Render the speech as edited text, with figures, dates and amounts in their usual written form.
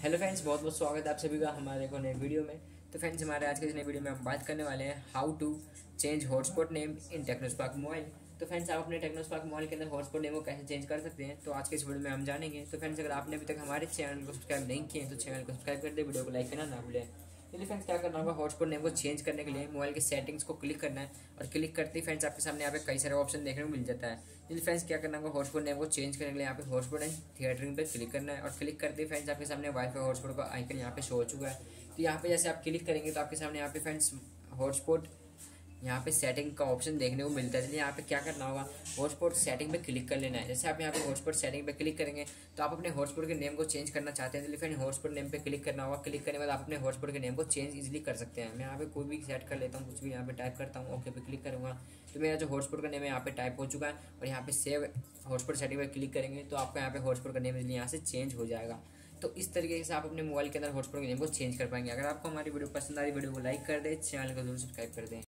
Hello friends, बहुत बहुत स्वागत है आप सभी का हमारे को नए वीडियो में। तो फ्रेंड्स, हमारे आज के इस नए वीडियो में हम बात करने वाले हैं how to change hotspot name in Tecno Spark mobile. तो फ्रेंड्स, आप अपने टेक्नोस्पार्क मोबाइल के अंदर हॉटस्पॉट नेम को कैसे चेंज कर सकते हैं, तो आज के इस वीडियो में हम जानेंगे। तो फ्रेंड्स, अगर आपने अभी तक हमारे चैनल को सब्सक्राइब नहीं किए तो चैनल को सब्सक्राइब कर दे, वीडियो को लाइक करना ना भूलें। चलिए फ्रेंड्स, क्या करना होगा, हॉटस्पॉट नेम को चेंज करने के लिए मोबाइल के सेटिंग्स को क्लिक करना है और क्लिक करते ही फ्रेंड्स आपके सामने यहाँ पे कई सारे ऑप्शन देखने को मिल जाता है। चलिए फ्रेंड्स, क्या करना होगा, हॉटस्पॉट नेम को चेंज करने के लिए यहाँ पे हॉटस्पॉट एंड थिएटरिंग पे क्लिक करना है और क्लिक करते ही फ्रेंड्स आपके सामने वाईफाई हॉटस्पॉट का आइकन यहाँ पे शो हो चुका है। तो यहाँ पे जैसे आप क्लिक करेंगे तो आपके सामने यहाँ पे फ्रेंड्स हॉटस्पॉट यहाँ पे सेटिंग का ऑप्शन देखने को मिलता है। चलिए यहाँ पे क्या करना होगा, हॉटस्पॉट सेटिंग पे क्लिक कर लेना है। जैसे आप यहाँ पे हॉटस्पॉट सेटिंग पे क्लिक करेंगे तो आप अपने हॉटस्पॉट के नेम को चेंज करना चाहते हैं, तो फिर हॉटस्पॉट नेम पे क्लिक करना होगा। क्लिक करने के बाद आप अपने हॉटस्पॉट के नेम को चेंज इजीली कर सकते हैं। मैं यहाँ पे कोई भी सेट कर लेता हूँ, कुछ भी यहाँ पे टाइप करता हूँ, ओके पे क्लिक करूँगा तो मेरा जो हॉटस्पॉट का नेम है यहाँ पे टाइप हो चुका है। और यहाँ पे सेव हॉटस्पॉट सेटिंग पर क्लिक करेंगे तो आपका यहाँ पे हॉटस्पॉट का नेम इजीली यहाँ से चेंज हो जाएगा। तो इस तरीके से आप अपने मोबाइल के अंदर हॉटस्पॉट के नेम को चेंज कर पाएंगे। अगर आपको हमारी वीडियो पसंद आ रही, वीडियो को लाइक कर दें, चैनल को जरूर सब्सक्राइब कर दें।